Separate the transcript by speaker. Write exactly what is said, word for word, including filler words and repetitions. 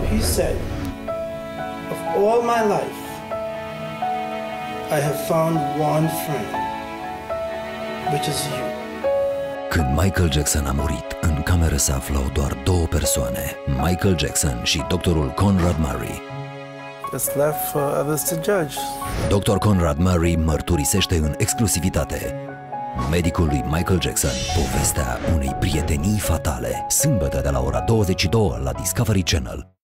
Speaker 1: He said, of all my life, I have found one friend, which is you.
Speaker 2: Când Michael Jackson a murit, în cameră se aflau doar două persoane, Michael Jackson și doctorul Conrad Murray.
Speaker 1: It's left for others to judge.
Speaker 2: doctor Conrad Murray mărturisește în exclusivitate medicul lui Michael Jackson povestea unei prietenii fatale, sâmbătă de la ora douăzeci și două la Discovery Channel.